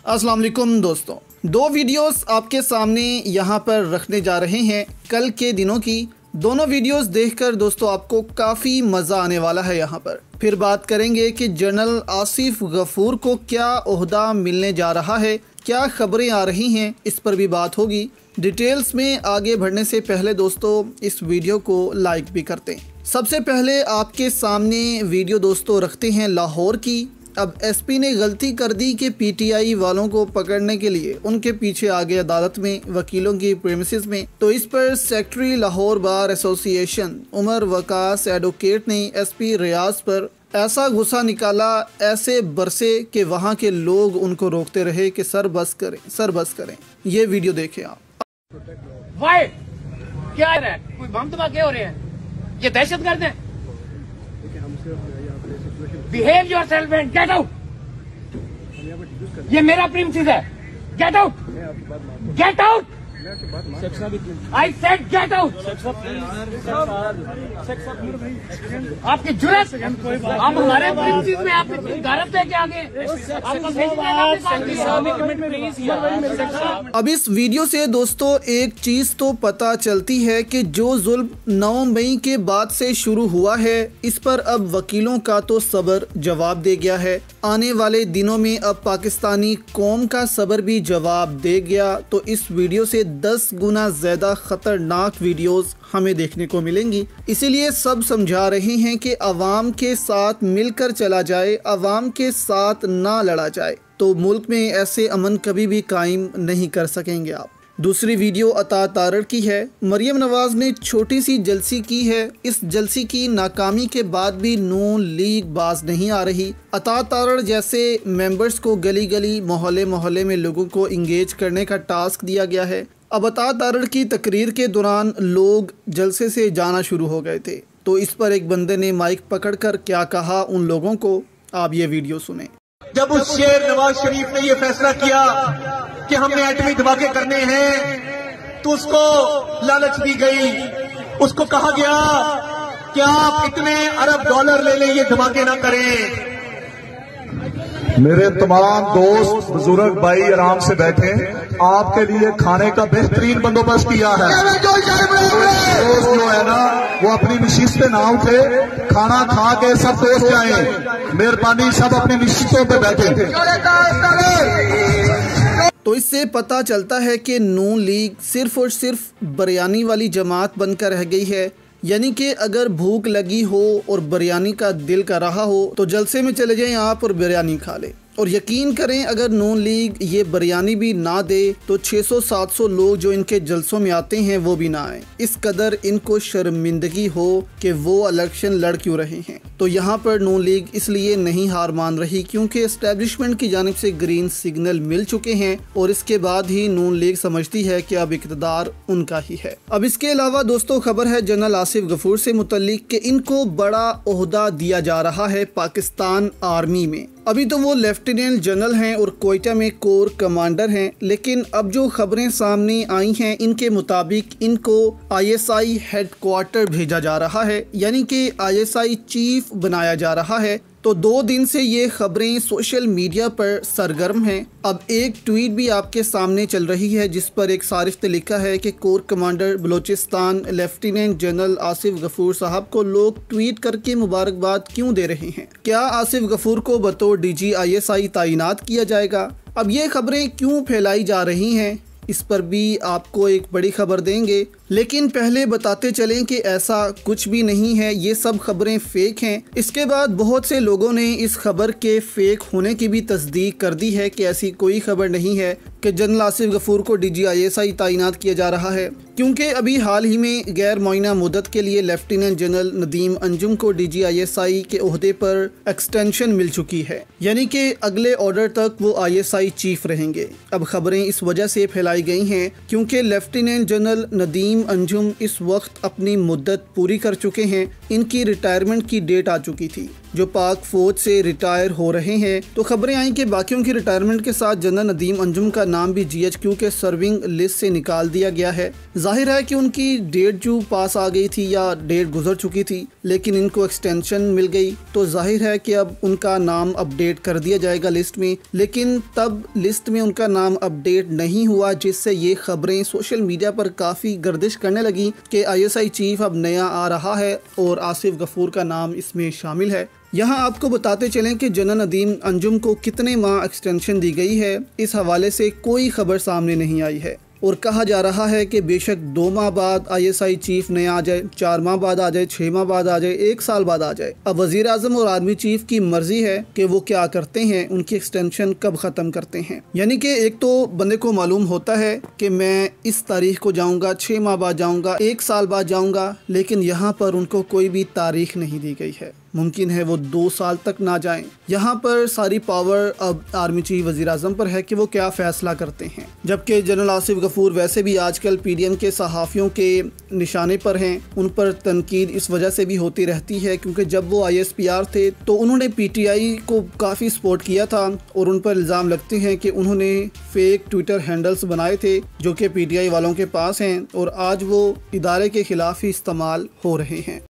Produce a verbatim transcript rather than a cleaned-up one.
अस्सलाम वालेकुम दोस्तों, दो वीडियोस आपके सामने यहाँ पर रखने जा रहे हैं कल के दिनों की। दोनों वीडियोस देखकर दोस्तों आपको काफ़ी मज़ा आने वाला है। यहाँ पर फिर बात करेंगे कि जनरल आसिफ गफूर को क्या ओहदा मिलने जा रहा है, क्या खबरें आ रही हैं, इस पर भी बात होगी। डिटेल्स में आगे बढ़ने से पहले दोस्तों इस वीडियो को लाइक भी करते हैं। सबसे पहले आपके सामने वीडियो दोस्तों रखते हैं लाहौर की। अब एसपी ने गलती कर दी कि पीटीआई वालों को पकड़ने के लिए उनके पीछे आ गए अदालत में, वकीलों की प्रेमिसेस में। तो इस पर secretary Lahore bar association Umar Waqas advocate ने एसपी रियाज पर ऐसा गुस्सा निकाला, ऐसे बरसे कि वहां के लोग उनको रोकते रहे कि सर बस करें, सर बस करें। ये वीडियो देखें आप। वाई क्या है, कोई बम धमाके हो रहे हैं, ये दहशतगर्द है। Behave yourself and get out. ये मेरा प्रिंसिपल है, get out, get out. I said get out. आपकी जुर्रत, आप हमारे प्रिंसिपल में आप गारत लेके आ गए। अब इस वीडियो से दोस्तों एक चीज तो पता चलती है कि जो जुल्म नौ मई के बाद से शुरू हुआ है, इस पर अब वकीलों का तो सब्र जवाब दे गया है। आने वाले दिनों में अब पाकिस्तानी कौम का सब्र भी जवाब दे गया। तो इस वीडियो से दस गुना ज्यादा खतरनाक वीडियोस हमें देखने को मिलेंगी। इसीलिए सब समझा रहे हैं कि अवाम के साथ मिलकर चला जाए, अवाम के साथ ना लड़ा जाए, तो मुल्क में ऐसे अमन कभी भी कायम नहीं कर सकेंगे आप। दूसरी वीडियो अता तारड़ की है। मरियम नवाज ने छोटी सी जलसी की है। इस जलसी की नाकामी के बाद भी नून लीग बाज नहीं आ रही। अता तारड़ जैसे मेंबर्स को गली गली मोहल्ले मोहल्ले में लोगों को इंगेज करने का टास्क दिया गया है। अब अता तारड़ की तकरीर के दौरान लोग जलसे से जाना शुरू हो गए थे। तो इस पर एक बंदे ने माइक पकड़कर क्या कहा उन लोगों को, आप ये वीडियो सुने। जब उस शेर नवाज शरीफ ने ये फैसला किया कि हमने एटमी धमाके करने हैं, तो उसको लालच दी गई। उसको कहा गया कि आप इतने अरब डॉलर ले लें, ये धमाके ना करें। मेरे तमाम दोस्त बुजुर्ग भाई आराम से बैठे, आपके लिए खाने का बेहतरीन बंदोबस्त किया है। दोस्त जो है ना वो अपनी नशिस्त पे ना उठे, खाना खा के सब दोस्त जाए। मेहरबानी सब अपनी नशिस्तों पे बैठे। तो इससे पता चलता है कि नून लीग सिर्फ और सिर्फ बिरयानी वाली जमात बनकर रह गई है। यानी कि अगर भूख लगी हो और बिरयानी का दिल कर रहा हो तो जलसे में चले जाएं आप और बिरयानी खा लें। और यकीन करें अगर नून लीग ये बिरयानी भी ना दे तो छह सौ सात सौ लोग जो इनके जलसों में आते हैं वो भी ना आए। इस कदर इनको शर्मिंदगी हो कि वो इलेक्शन लड़ क्यों रहे हैं। तो यहाँ पर नून लीग इसलिए नहीं हार मान रही क्योंकि एस्टेब्लिशमेंट की जानिब से ग्रीन सिग्नल मिल चुके हैं और इसके बाद ही नून लीग समझती है कि अब इक़्तिदार उनका ही है। अब इसके अलावा दोस्तों खबर है जनरल आसिफ गफूर से मुतल्लिक कि इनको बड़ा ओहदा दिया जा रहा है पाकिस्तान आर्मी में। अभी तो वो लेफ्टिनेंट जनरल हैं और कोयटा में कोर कमांडर हैं, लेकिन अब जो खबरें सामने आई हैं इनके मुताबिक इनको आईएसआई हेडक्वार्टर भेजा जा रहा है, यानी कि आईएसआई चीफ बनाया जा रहा है। तो दो दिन से ये खबरें सोशल मीडिया पर सरगर्म हैं। अब एक ट्वीट भी आपके सामने चल रही है जिस पर एक सारिफ ने लिखा है कि core commander Balochistan lieutenant general Asif Ghafoor साहब को लोग ट्वीट करके मुबारकबाद क्यों दे रहे हैं, क्या आसिफ गफूर को बतौर डीजी आईएसआई तैनात किया जाएगा। अब ये खबरें क्यों फैलाई जा रही हैं इस पर भी आपको एक बड़ी खबर देंगे, लेकिन पहले बताते चलें कि ऐसा कुछ भी नहीं है, ये सब खबरें फेक हैं। इसके बाद बहुत से लोगों ने इस खबर के फेक होने की भी तस्दीक कर दी है कि ऐसी कोई खबर नहीं है कि जनरल आसिफ गफूर को डीजी आईएसआई तैनात किया जा रहा है, क्योंकि अभी हाल ही में गैर मुआयना मुद्दत के लिए लेफ्टिनेंट जनरल नदीम अंजुम को डीजी आईएसआई के ओहदे पर एक्सटेंशन मिल चुकी है, यानी कि अगले ऑर्डर तक वो आईएसआई चीफ रहेंगे। अब खबरें इस वजह से फैलाई गई हैं क्योंकि लेफ्टिनेंट जनरल नदीम अंजुम इस वक्त अपनी मुद्दत पूरी कर चुके हैं। इनकी रिटायरमेंट की डेट आ चुकी थी, जो पाक फौज से रिटायर हो रहे हैं। तो खबरें आई कि बाकियों की रिटायरमेंट के साथ जनरल नदीम अंजुम का नाम भी जीएचक्यू के सर्विंग लिस्ट से निकाल दिया गया है। जाहिर है कि उनकी डेट जो पास आ गई थी या डेट गुजर चुकी थी, लेकिन इनको एक्सटेंशन मिल गई, तो जाहिर है कि अब उनका नाम अपडेट कर दिया जाएगा लिस्ट में। लेकिन तब लिस्ट में उनका नाम अपडेट नहीं हुआ, जिससे ये खबरें सोशल मीडिया पर काफ़ी गर्दिश करने लगी कि आईएसआई चीफ अब नया आ रहा है और आसिफ गफूर का नाम इसमें शामिल है। यहाँ आपको बताते चलें कि जनरल नदीम अंजुम को कितने माह एक्सटेंशन दी गई है, इस हवाले से कोई खबर सामने नहीं आई है और कहा जा रहा है कि बेशक दो माह बाद आईएसआई चीफ नया आ जाए, चार माह बाद आ जाए, छः माह बाद आ जाए, एक साल बाद आ जाए। अब वज़ीर आज़म और आर्मी चीफ की मर्जी है कि वो क्या करते हैं, उनकी एक्सटेंशन कब ख़त्म करते हैं। यानी कि एक तो बंदे को मालूम होता है कि मैं इस तारीख को जाऊँगा, छः माह बाद जाऊँगा, एक साल बाद जाऊँगा, लेकिन यहाँ पर उनको कोई भी तारीख नहीं दी गई है। मुमकिन है वो दो साल तक ना जाएं। यहाँ पर सारी पावर अब आर्मी चीफ वज़ीर आज़म पर है कि वो क्या फ़ैसला करते हैं। जबकि जनरल आसिफ गफूर वैसे भी आजकल पीडीएम के सहाफ़ियों के निशाने पर हैं, उन पर तनकीद इस वजह से भी होती रहती है क्योंकि जब वो आईएसपीआर थे तो उन्होंने पीटीआई को काफ़ी सपोर्ट किया था और उन पर इल्ज़ाम लगते हैं कि उन्होंने फेक ट्विटर हैंडल्स बनाए थे जो कि पीटीआई वालों के पास हैं और आज वो इदारे के ख़िलाफ़ ही इस्तेमाल हो रहे हैं।